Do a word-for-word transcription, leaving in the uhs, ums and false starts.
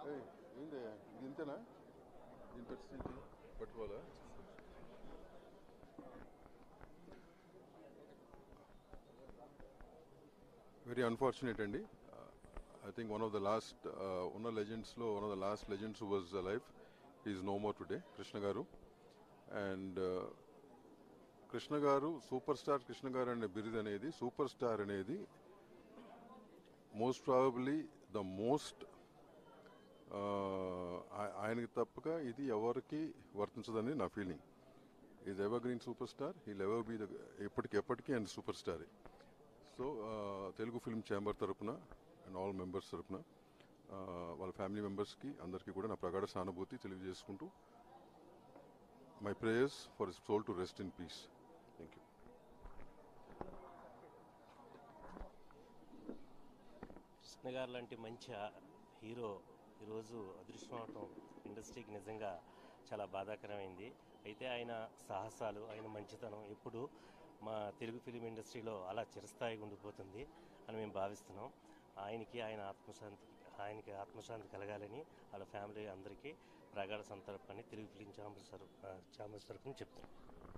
ఏయ్, ఏంది ఇది ఇంతేనా దీని పరిస్థితి పట్టుకోవాలా వెరీ అన్ఫార్చునేట్ అండి I think one of the last ఉన్న లెజెండ్స్లో one of the last legends who was life is no more today Krishna గారు అండ్ కృష్ణ గారు సూపర్ స్టార్ కృష్ణ గారు అనే బిరుదు అనేది సూపర్ స్టార్ అనేది మోస్ట్ ప్రాబబ్లీ ద మోస్ట్ ఆయనకి తప్పక ఇది ఎవరికి వర్తించదని నా feeling is evergreen super star he'll ever be the ఎప్పటికి ఎప్పటికీ ఆయన సూపర్ స్టారే సో తెలుగు ఫిల్మ్ ఛాంబర్ తరపున అండ్ ఆల్ మెంబర్స్ తరపున వాళ్ళ ఫ్యామిలీ మెంబర్స్కి అందరికీ కూడా నా ప్రగాఢ సానుభూతి తెలియజేసుకుంటూ my prayers for his soul to rest in peace thank you Krishna గారు లాంటి మంచి హీరో ఈరోజు అదృష్టం అవటం ఇండస్ట్రీకి నిజంగా చాలా బాధాకరమైంది. అయితే ఆయన సాహసాలు, ఆయన మంచితనం ఎప్పుడు మా తెలుగు ఫిలిం ఇండస్ట్రీలో అలా చిరస్థాయిగా ఉండిపోతుంది అని మేము భావిస్తున్నాం. ఆయనకి ఆయన ఆత్మశాంతి ఆయనకి ఆత్మశాంతి కలగాలని వాళ్ళ ఫ్యామిలీ అందరికీ ప్రగాఢ సంతర్పణని తెలుగు ఫిలిం ఛాంబర్స్ ఛాంబర్స్ తరఫున చెప్తున్నాం.